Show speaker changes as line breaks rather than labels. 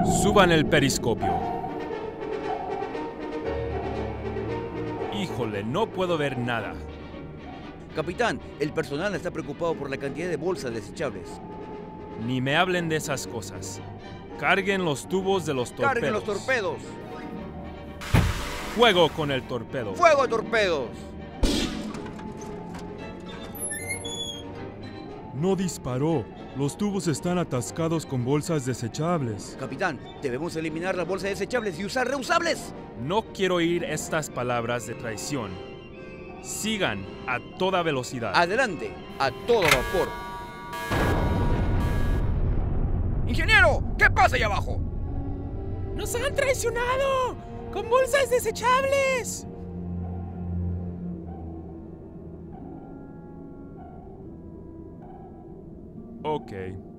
Suban el periscopio. Híjole, no puedo ver nada.
Capitán, el personal está preocupado por la cantidad de bolsas desechables.
Ni me hablen de esas cosas. Carguen los tubos de los torpedos.
¡Carguen los torpedos!
¡Fuego con el torpedo!
¡Fuego, torpedos!
No disparó. Los tubos están atascados con bolsas desechables.
Capitán, debemos eliminar las bolsas desechables y usar reusables.
No quiero oír estas palabras de traición. Sigan a toda velocidad.
Adelante, a todo vapor. ¡Ingeniero! ¿Qué pasa ahí abajo?
¡Nos han traicionado! ¡Con bolsas desechables!
Ok.